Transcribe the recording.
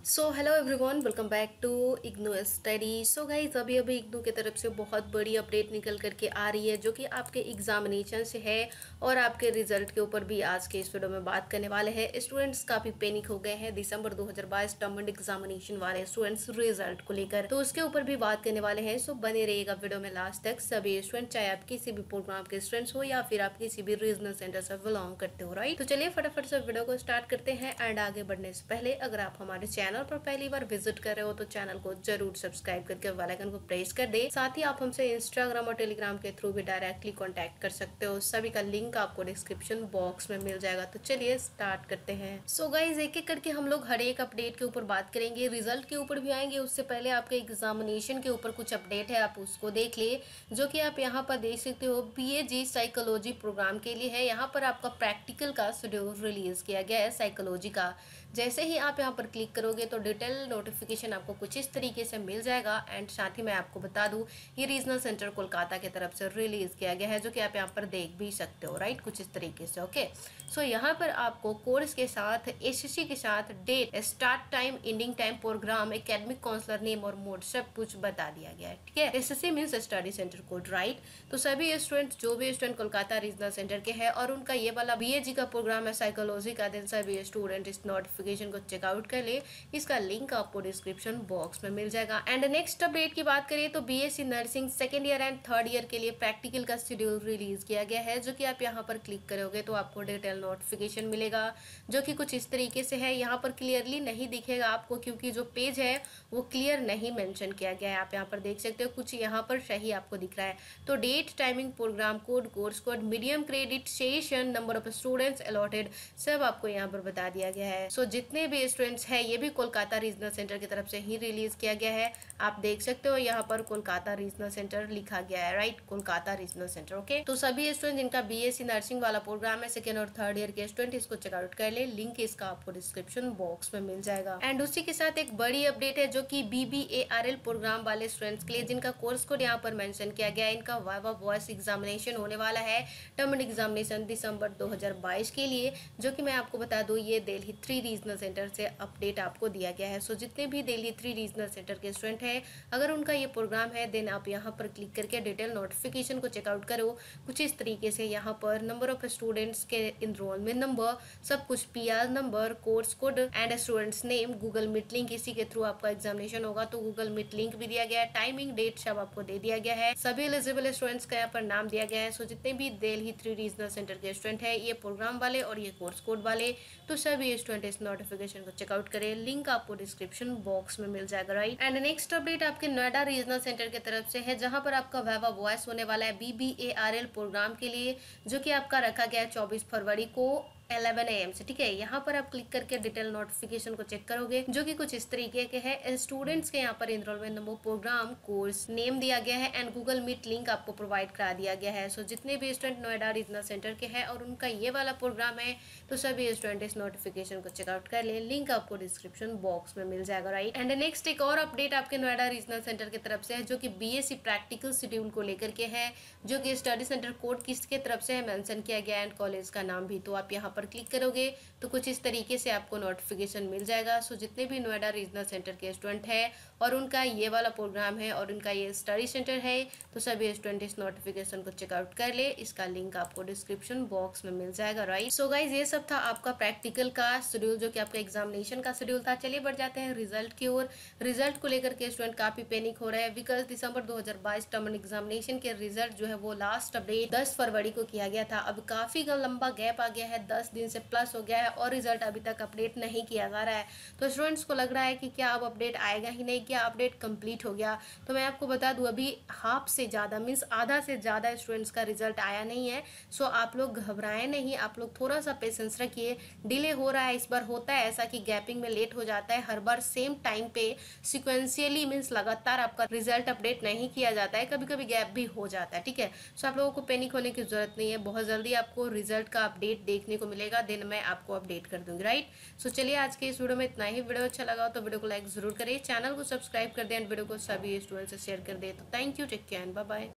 So hello everyone, welcome back to IGNOU study. So guys, अभी अभी इग्नू की तरफ से बहुत बड़ी अपडेट निकल करके आ रही है जो कि आपके एग्जामिनेशन से है और आपके रिजल्ट के ऊपर भी आज के इस वीडियो में बात करने वाले हैं। स्टूडेंट्स काफ़ी पैनिक हो गए हैं दिसंबर 2022 टर्म एंड एग्जामिनेशन वाले स्टूडेंट्स रिजल्ट को लेकर, तो उसके ऊपर भी बात करने वाले हैं। सो बने रहिएगा वीडियो में लास्ट तक। सभी स्टूडेंट, चाहे आप किसी भी प्रोग्राम के स्टूडेंट्स हो या फिर आप किसी भी रीजनल सेंटर से बिलोंग करते हो, राइट। तो चलिए फटाफट से वीडियो को स्टार्ट करते हैं। एंड आगे बढ़ने से पहले अगर आप हमारे चैनल पर पहली बार विजिट कर रहे हो तो चैनल को जरूर सब्सक्राइब करके बेल आइकन को प्रेस कर दे। साथ ही आप हमसे इंस्टाग्राम और टेलीग्राम के थ्रू भी डायरेक्टली कांटेक्ट कर सकते हो। सभी का लिंक आपको डिस्क्रिप्शन बॉक्स में मिल जाएगा। तो चलिए स्टार्ट करते हैं। सो गाइज, एक एक करके हम लोग हर एक अपडेट के ऊपर बात करेंगे, रिजल्ट के ऊपर भी आएंगे। उससे पहले आपके एग्जामिनेशन के ऊपर कुछ अपडेट है, आप उसको देख लिए, जो कि आप यहाँ पर देख सकते हो। BAG साइकोलॉजी प्रोग्राम के लिए है। यहाँ पर आपका प्रैक्टिकल का शेड्यूल रिलीज किया गया है साइकोलॉजी का। जैसे ही आप यहाँ पर क्लिक करोगे तो डिटेल नोटिफिकेशन आपको कुछ इस तरीके से मिल जाएगा। एंड साथ ही मैं आपको बता दूं, ये रीजनल सेंटर कोलकाता की तरफ से रिलीज किया गया है, जो कि आप यहाँ पर देख भी सकते हो, राइट, कुछ इस तरीके से। ओके, सो यहाँ पर आपको कोर्स के साथ, SSC के साथ, date, start time, ending time, program, academic counsellor name और मोड सब कुछ बता दिया गया है। ठीक है, SSC means study centre code, right. तो सभी स्टूडेंट, जो भी स्टूडेंट कोलकाता रीजनल सेंटर के हैं और उनका ये वाला BAG का प्रोग्राम है साइकोलॉजी का, दिन सभी स्टूडेंट इस नोटिफिकेशन को चेकआउट कर ले। इसका लिंक आपको डिस्क्रिप्शन बॉक्स में मिल जाएगा। एंड नेक्स्ट अपडेट की बात करें तो BSc nursing second year and third year के लिए प्रैक्टिकल का शेड्यूल रिलीज किया गया है, जो कि आप यहाँ पर क्लिक करोगे तो आपको डिटेल नोटिफिकेशन मिलेगा, जो कि कुछ इस तरीके से है। यहाँ पर क्लियरली नहीं दिखेगा आपको, क्योंकि जो पेज है वो क्लियर नहीं मेंशन किया गया है। आप यहाँ पर देख सकते हो, कुछ यहाँ पर सही आपको दिख रहा है। तो date, timing, program code, course code, medium credit, session, number of students allotted, सब आपको यहाँ पर बता दिया गया है। सो जितने भी स्टूडेंट्स हैं, ये भी कोलकाता रीजनल सेंटर की तरफ से ही रिलीज किया गया है। आप देख सकते हो यहाँ पर कोलकाता रीजनल सेंटर लिखा गया है, right, Kolkata regional centre. Okay, तो सभी स्टूडेंट जिनका BSc नर्सिंग वाला प्रोग्राम है, सेकेंड और थर्ड ईयर के स्टूडेंट, इसको चेकआउट कर ले। लिंक इसका आपको डिस्क्रिप्शन बॉक्स में मिल जाएगा। एंड उसी के साथ एक बड़ी अपडेट है, जो कि BBARL प्रोग्राम वाले स्टूडेंट्स के लिए, जिनका कोर्स कोड यहाँ पर मेंशन किया गया है। इनका वाइवा वॉइस एग्जामिनेशन होने वाला है, टर्म एंड एग्जामिनेशन दिसंबर 2022 के लिए, जो कि मैं आपको बता दूं, ये दिल्ली 3 रीजनल सेंटर से अपडेट आपको दिया गया है। सो जितने भी दिल्ली 3 रीजनल सेंटर के स्टूडेंट हैं, अगर उनका ये प्रोग्राम है, देन आप यहाँ पर क्लिक करके डिटेल नोटिफिकेशन को चेकआउट करो। कुछ इस तरीके से यहाँ पर नंबर ऑफ स्टूडेंट्स के इनरोलमेंट नंबर, सब कुछ, PR number, course code and students name, Google Meet link, इसी के थ्रू आपका एग्जामिनेशन होगा, तो गूगल मीट लिंक भी दिया गया है, टाइमिंग, डेट सब आपको दे दिया गया है। सभी एलिजिबल स्टूडेंट्स का यहाँ पर नाम दिया गया है। सो जितने भी दिल्ली 3 रीजनल सेंटर के स्टूडेंट है, ये प्रोग्राम वाले और ये कोर्स कोड वाले, तो सभी स्टूडेंट इस नोटिफिकेशन को चेकआउट करें। लिंक आपको डिस्क्रिप्शन बॉक्स में मिल जाएगा, राइट। एंड नेक्स्ट अपडेट आपके नोएडा रीजनल सेंटर की तरफ से है, जहां पर आपका वाइवा वॉइस होने वाला है BBARL प्रोग्राम के लिए, जो कि आपका रखा गया है 24 फरवरी को 11 AM से। ठीक है, यहाँ पर आप क्लिक करके डिटेल नोटिफिकेशन को चेक करोगे, जो कि कुछ इस तरीके के हैं। स्टूडेंट्स के यहाँ पर enrolment number, program, course name दिया गया है एंड गूगल मीट लिंक आपको प्रोवाइड करा दिया गया है। सो जितने भी स्टूडेंट नोएडा रीजनल सेंटर के हैं और उनका ये वाला प्रोग्राम है, तो सभी स्टूडेंट इस नोटिफिकेशन को चेकआउट कर ले। लिंक आपको डिस्क्रिप्शन बॉक्स में मिल जाएगा, राइट। एंड नेक्स्ट एक और अपडेट आपके नोएडा रीजनल सेंटर की तरफ से है, जो कि BSc प्रैक्टिकल शेड्यूल को लेकर के है, जो कि स्टडी सेंटर कोड किसके तरफ से है मेंशन किया गया एंड कॉलेज का नाम भी। तो आप यहाँ पर क्लिक करोगे तो कुछ इस तरीके से आपको नोटिफिकेशन मिल जाएगा। सो जितने भी नोएडा रीजनल सेंटर के स्टूडेंट है और उनका ये वाला प्रोग्राम है और उनका ये स्टडी सेंटर है, तो सभी स्टूडेंट इस नोटिफिकेशन को चेकआउट कर ले। इसका लिंक आपको डिस्क्रिप्शन बॉक्स में मिल जाएगा, राइट। सो गाइज, ये सब था आपका प्रैक्टिकल का शेड्यूल, जो कि आपका एग्जामिनेशन का शेड्यूल था। चलिए बढ़ जाते हैं रिजल्ट की ओर। रिजल्ट को लेकर के स्टूडेंट काफी पैनिक हो रहे हैं, because December 2022 term end examination के रिजल्ट जो है वो लास्ट अपडेट 10 फरवरी को किया गया था। अब काफी लंबा गैप आ गया है, 10 दिन से प्लस हो गया है और रिजल्ट अभी तक अपडेट नहीं किया जा रहा है। तो स्टूडेंट्स को लग रहा है कि क्या अब अपडेट आएगा ही नहीं, क्या अपडेट कंप्लीट हो गया। तो मैं आपको बता दूं, अभी हाफ से ज़्यादा मीन्स आधा से ज़्यादा स्टूडेंट्स का रिजल्ट आया नहीं है। सो आप लोग घबराएं नहीं, आप लोग थोड़ा सा पेशेंस रखिए। डिले हो रहा है, इस बार होता है ऐसा कि गैपिंग में लेट हो जाता है, हर बार सेम टाइम पे सिक्वेंशियली मीन्स लगातार आपका रिजल्ट अपडेट नहीं किया जाता है, कभी कभी गैप भी हो जाता है। ठीक है, सो आप लोगों को पैनिक होने की जरूरत नहीं है, बहुत जल्दी आपको रिजल्ट का अपडेट देखने को मिलेगा, दिन में आपको अपडेट कर दूंगी, राइट। सो चलिए आज के इस वीडियो में इतना ही। वीडियो अच्छा लगा तो वीडियो को लाइक जरूर करें, चैनल को सब्सक्राइब कर दें एंड वीडियो को सभी स्टूडेंट से शेयर कर दें। तो thank you, take care and bye bye.